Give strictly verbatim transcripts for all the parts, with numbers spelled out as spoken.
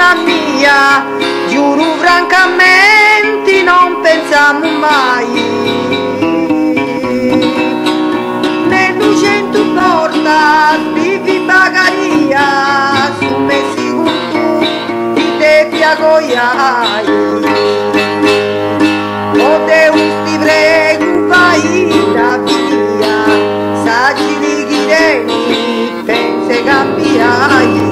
figura mia, giuro francamente non pensiamo mai. Nell'ucento porta vivi bagaria, su messi con tu di te piagoiai. O Deus ti prego fai la via, saggi di ghireni, pense cambiai.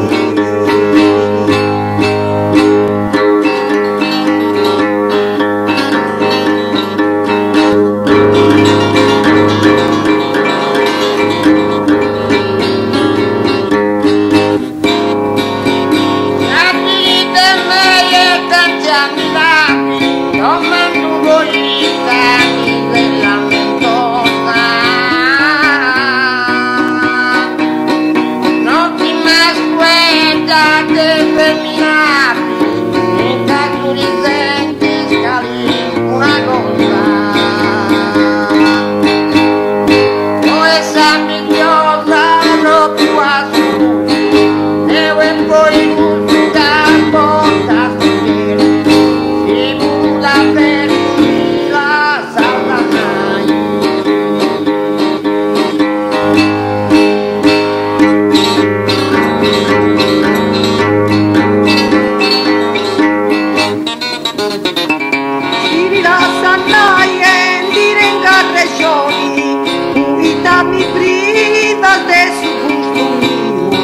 Mi priva de su gusto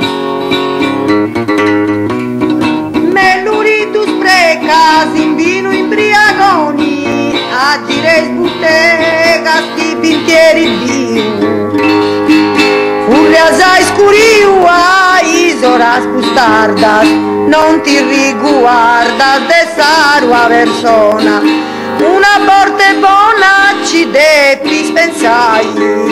mio, melluritus precas in vino imbriagoni, a gires buttegas di pintieri bio, furias a escuriu a isoras bustardas, non ti riguardas de sarua persona, una porte buona ci devi pensai.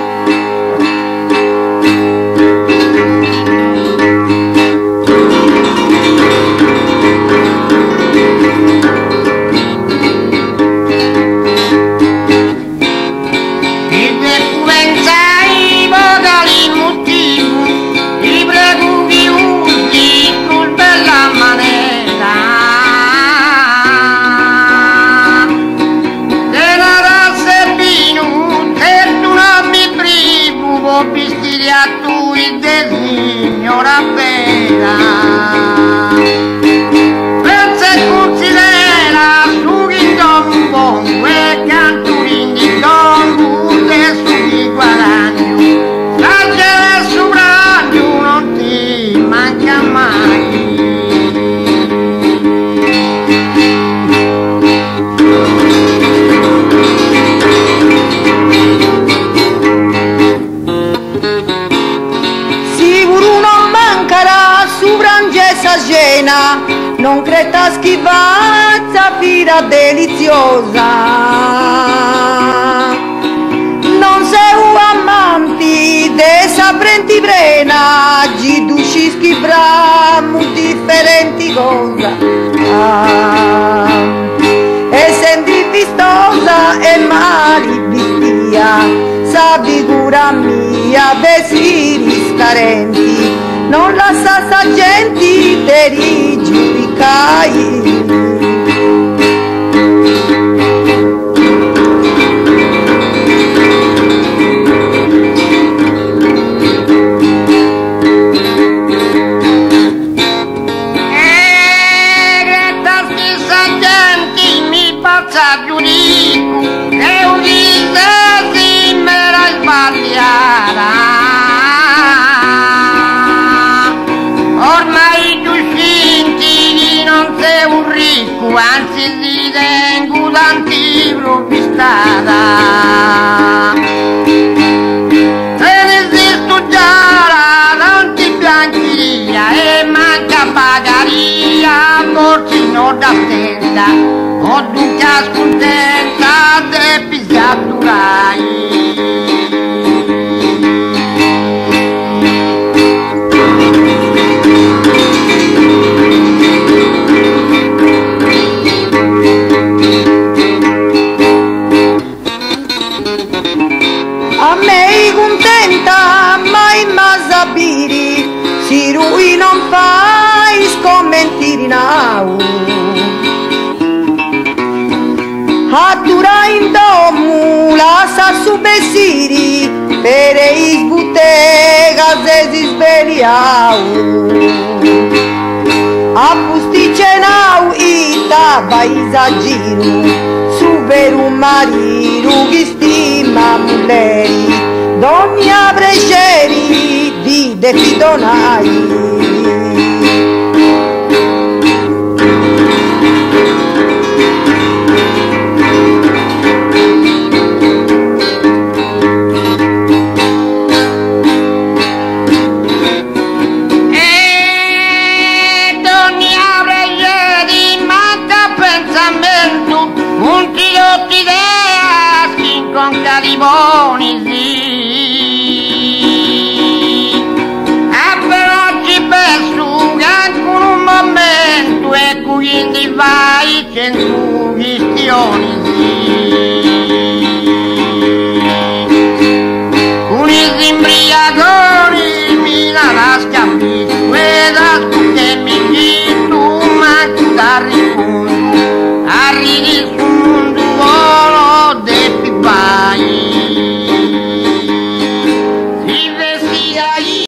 A tu il designo ravveda, pensa e considera su chi don buon e canturin di don e su chi guadagno, la gente su braccio non ti manca mai. Cena, non creta schivazza, fira deliziosa, non sei amanti de saprenti brena, gi dusci schibramu differenti cosa, ah, e senti vistosa e mari bistia, sa figura mia, vesiri scarenti, non la sa sa gente te rigiudicai. E questa stessa gente mi passa giudico, e un disesi me la sbagliata. Ormai tu senti non sei un ricco, anzi ti tengo tanti provvistata. Se ne si studiare tanti bianchia e manca pagaria, forse non da tenda, ho duca scontenta de pisciaturai. A me contenta mai masabiri, si lui non fai scommenti. Atura in domu lascia su besiri per is buttegas es isbeliau a pusticenau ita baisa giru su veru mariru gistima muleri doni abreceri di defidonai. Un tiro de ideas sin con caribones